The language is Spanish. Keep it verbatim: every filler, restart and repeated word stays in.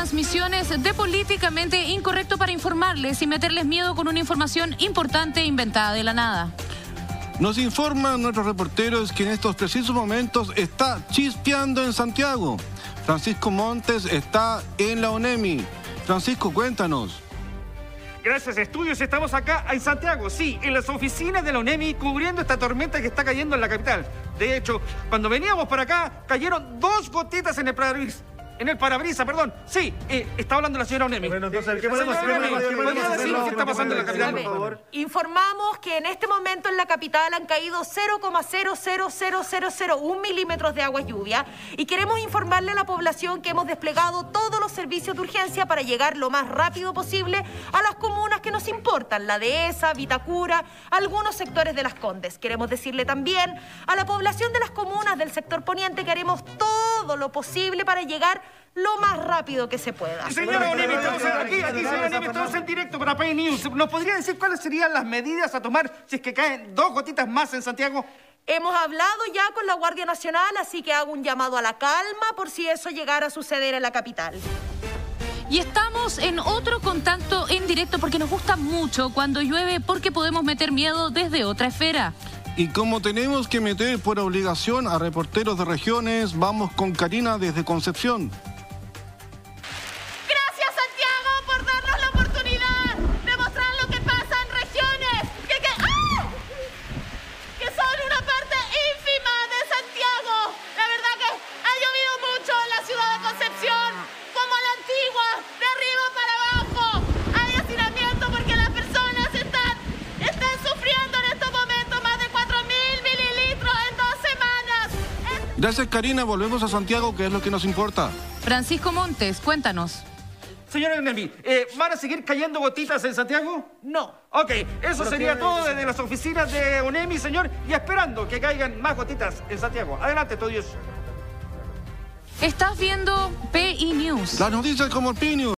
transmisiones de Políticamente Incorrecto para informarles y meterles miedo con una información importante e inventada de la nada. Nos informan nuestros reporteros que en estos precisos momentos está chispeando en Santiago. Francisco Montes está en la ONEMI. Francisco, cuéntanos. Gracias, estudios. Estamos acá en Santiago, sí, en las oficinas de la ONEMI, cubriendo esta tormenta que está cayendo en la capital. De hecho, cuando veníamos para acá, cayeron dos gotitas en el parabrisas. En el parabrisas, perdón. Sí, eh, está hablando la señora ONEMI. Bueno, entonces, ¿qué Señora podemos ONEMI, hacer? ¿qué podemos decir lo que está pasando en la capital, por favor? Informamos que en este momento en la capital han caído cero coma cero cero cero cero cero uno milímetros de agua lluvia y queremos informarle a la población que hemos desplegado todos los servicios de urgencia para llegar lo más rápido posible a las comunas que nos importan, la Dehesa, Vitacura, algunos sectores de Las Condes. Queremos decirle también a la población de las comunas del sector poniente que haremos todo lo posible para llegar lo más rápido que se pueda. Señora ONEMI, estamos aquí, aquí, señora ONEMI, estamos en directo para Pay News. ¿Nos podría decir cuáles serían las medidas a tomar si es que caen dos gotitas más en Santiago? Hemos hablado ya con la Guardia Nacional, así que hago un llamado a la calma por si eso llegara a suceder en la capital. Y estamos en otro contacto en directo porque nos gusta mucho cuando llueve porque podemos meter miedo desde otra esfera. Y como tenemos que meter por obligación a reporteros de regiones, vamos con Karina desde Concepción. Gracias, Santiago, por darnos la oportunidad de mostrar lo que pasa en regiones que, que, ¡ah! que son una parte ínfima de Santiago. La verdad que ha llovido mucho en la ciudad de Concepción, como la antigua, de arriba para abajo. Hay hacinamiento porque las personas están, están sufriendo en estos momentos más de cuatro mil mililitros en dos semanas. Es... Gracias, Karina. Volvemos a Santiago, que es lo que nos importa. Francisco Montes, cuéntanos. Señora ONEMI, eh, ¿van a seguir cayendo gotitas en Santiago? No. Ok, eso sería todo desde las oficinas de ONEMI, señor, y esperando que caigan más gotitas en Santiago. Adelante, todos. Estás viendo P I News. Las noticias como el P I News.